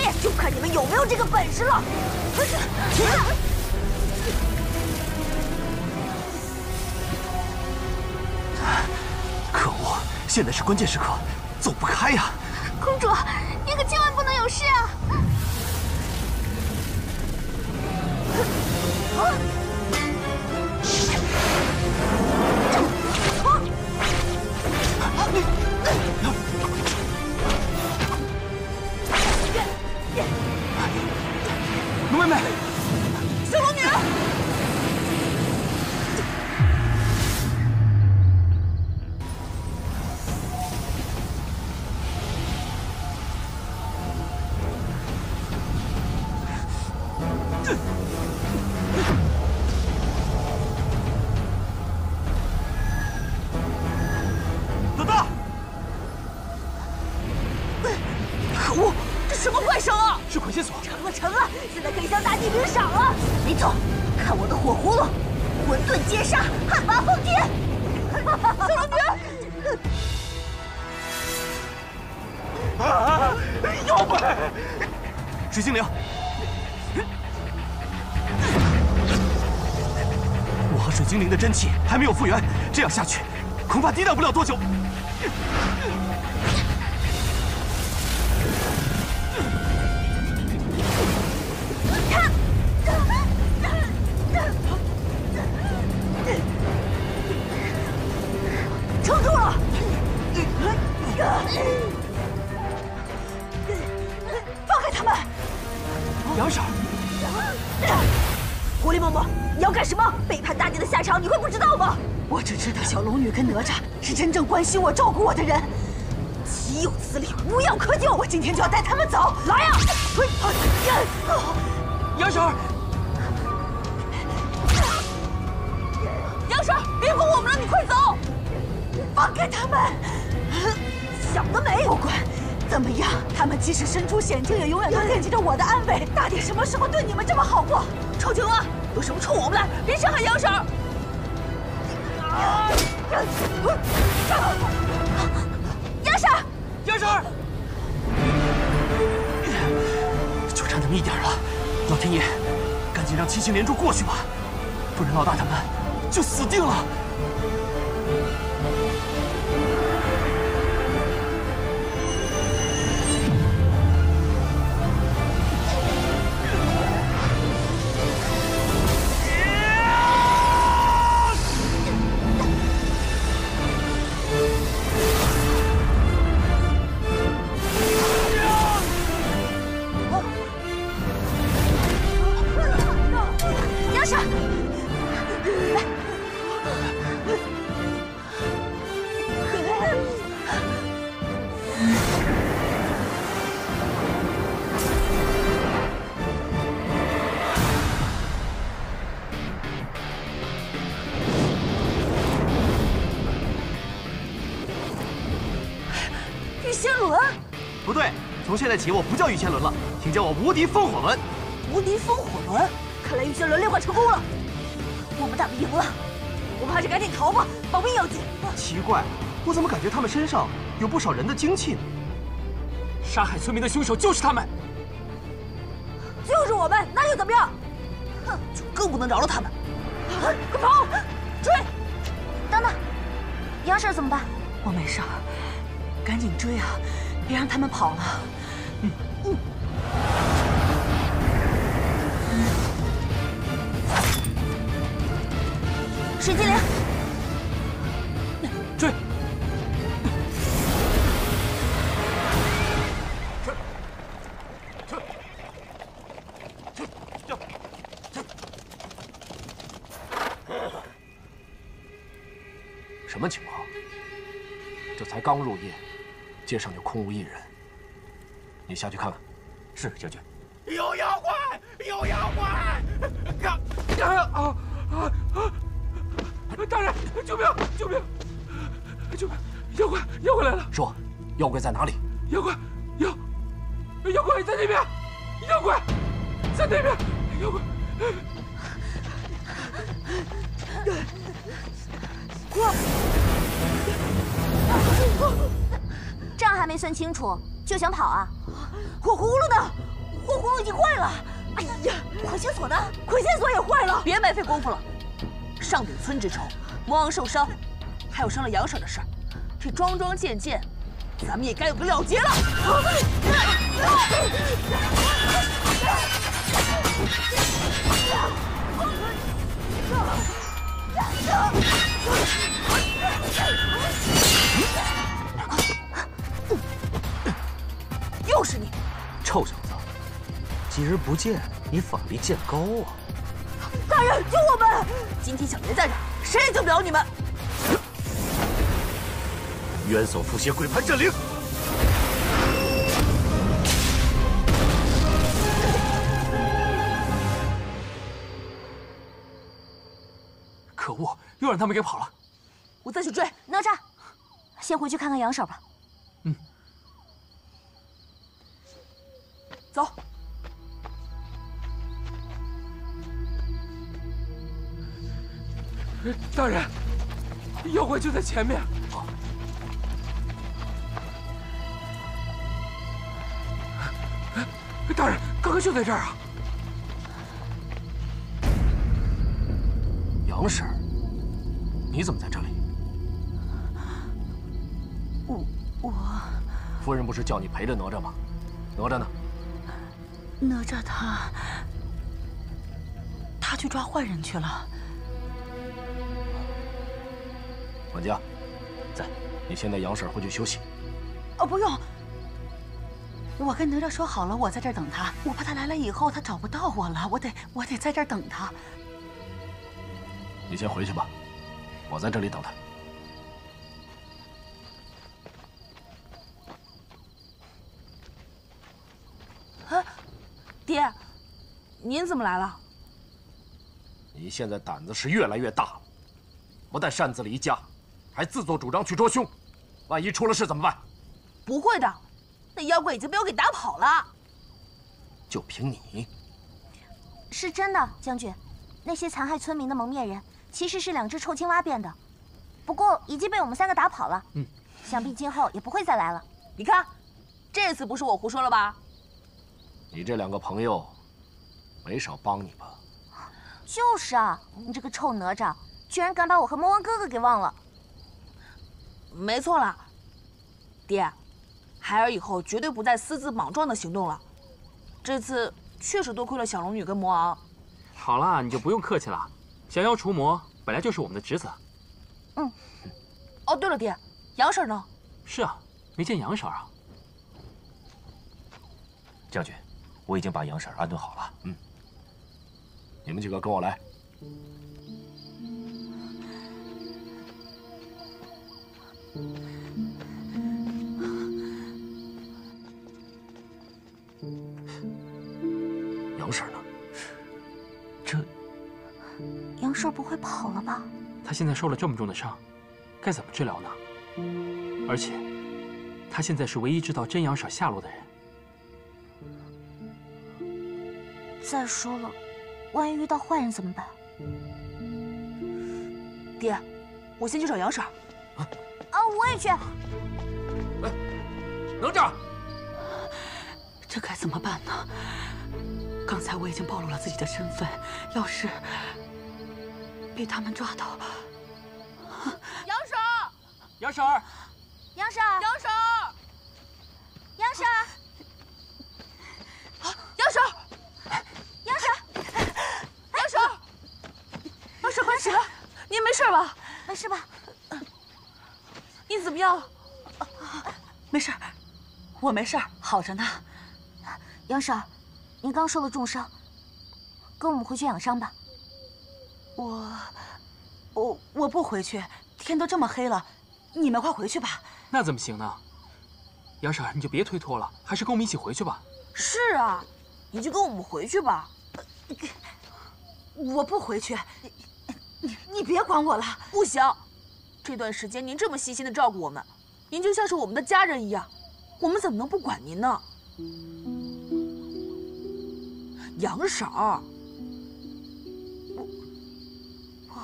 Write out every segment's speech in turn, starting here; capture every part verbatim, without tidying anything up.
就看你们有没有这个本事了。 可恶！现在是关键时刻，走不开呀！ 公主，你可千万不能有事啊！啊！ 龙妹妹， 小龙女， 老大！ 可恶，这什么怪手啊！ 是捆仙索， 成了成了，现在可以向大地领赏了。没错，看我的火葫芦，混沌接杀，旱魃疯天！小龙女， 啊！妖怪！水精灵，我和水精灵的真气还没有复原，这样下去，恐怕抵挡不了多久。 撑住了！放开他们！ 杨婶， 狐狸嬷嬷，你要干什么？背叛大姐的下场你会不知道吗？我只知道小龙女跟哪吒是真正关心我、照顾我的人，岂有此理，无药可救！我今天就要带他们走！来呀！ 杨婶， 杨婶，别扶我们了，你快走！ 放开他们！想得美！不管怎么样，他们即使身处险境，也永远都惦记着我的安危。大姐什么时候对你们这么好过？臭青蛙，有什么冲我们来？别伤害杨婶！杨婶， 杨婶，就差那么一点了！老天爷，赶紧让七星连珠过去吧，不然老大他们就死定了！ 不对，从现在起我不叫御仙轮了，请叫我无敌风火轮。 无敌风火轮，看来御仙轮炼化成功了，我们大不赢了，我们还是赶紧逃吧，保命要紧。 奇怪，我怎么感觉他们身上有不少人的精气呢？杀害村民的凶手就是他们， 就是我们，那又怎么样？哼，就更不能饶了他们。啊、快跑，追！ 等等，杨婶怎么办？ 我没事儿，赶紧追啊！ 别让他们跑了。嗯嗯。水精灵， 追！什么情况？这才刚入夜。 街上就空无一人，你下去看看。是将军。 有妖怪！有妖怪！ 啊啊啊！大人，救命！救命！救命！妖怪！妖怪来了！说，妖怪在哪里？妖怪！妖妖怪在那边！妖怪在那边！妖怪！ 账还没算清楚就想跑啊？ 火葫芦呢？ 已经坏了。哎呀，捆线索呢？捆线索也坏了。 别白费功夫了。上顶村之仇，魔王受伤，还有伤了杨婶的事儿，这桩桩件件，咱们也该有个了结了。又是你， 臭小子！今日不见，你法力渐高啊！ 大人，救我们！ 今天小爷在这儿，谁也救不了你们。 元首复写鬼盘阵灵。 可恶，又让他们给跑了。 我再去追。 哪吒，先回去看看杨婶吧。 嗯。 走。 大人，妖怪就在前面。啊！大人，刚刚就在这儿啊！ 杨婶，你怎么在这里？ 我我…… 夫人不是叫你陪着哪吒吗？哪吒呢？ 哪吒他……他去抓坏人去了。 管家，在，你先带杨婶回去休息。 哦，不用。我跟哪吒说好了，我在这儿等他。我怕他来了以后，他找不到我了，我得我得在这儿等他。 你先回去吧，我在这里等他。啊，爹，您怎么来了？ 你现在胆子是越来越大了，不但擅自离家，还自作主张去捉凶，万一出了事怎么办？ 不会的，那妖怪已经被我给打跑了。 就凭你？ 是真的，将军，那些残害村民的蒙面人其实是两只臭青蛙变的，不过已经被我们三个打跑了。嗯，想必今后也不会再来了。 你看，这次不是我胡说了吧？ 你这两个朋友，没少帮你吧？ 就是啊，你这个臭哪吒，居然敢把我和魔王哥哥给忘了。 没错啦，爹，孩儿以后绝对不再私自莽撞的行动了。这次确实多亏了小龙女跟魔王。 好了，你就不用客气了。降妖除魔本来就是我们的职责。 嗯。 哦，对了，爹，杨婶呢？ 是啊，没见杨婶啊。 将军，我已经把杨婶安顿好了。嗯。你们几个跟我来。杨婶呢？这…… 杨婶不会跑了吧？ 她现在受了这么重的伤，该怎么治疗呢？而且，她现在是唯一知道真杨婶下落的人。 再说了，万一遇到坏人怎么办？ 爹，我先去找杨婶。 啊，我也去。 哎，哪吒， 这该怎么办呢？刚才我已经暴露了自己的身份，要是被他们抓到…… 杨婶， 杨婶， 杨婶， 杨婶， 杨婶， 啊，杨婶， 杨婶， 杨婶，杨婶，快起来！您没事吧？ 没事吧？ 你怎么样？ 没事，我没事，好着呢。 杨婶，您刚受了重伤，跟我们回去养伤吧。 我，我我不回去，天都这么黑了，你们快回去吧。 那怎么行呢？杨婶，你就别推脱了，还是跟我们一起回去吧。 是啊，你就跟我们回去吧。 我不回去，你你别管我了。 不行，这段时间您这么细心的照顾我们，您就像是我们的家人一样，我们怎么能不管您呢？杨婶儿， 我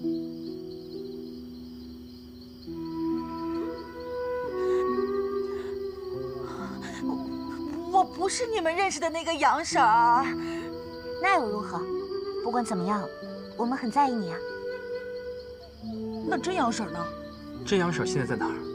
我是你们认识的那个杨婶儿。 那又如何？不管怎么样，我们很在意你啊。 那真杨婶呢？ 真杨婶现在在哪儿？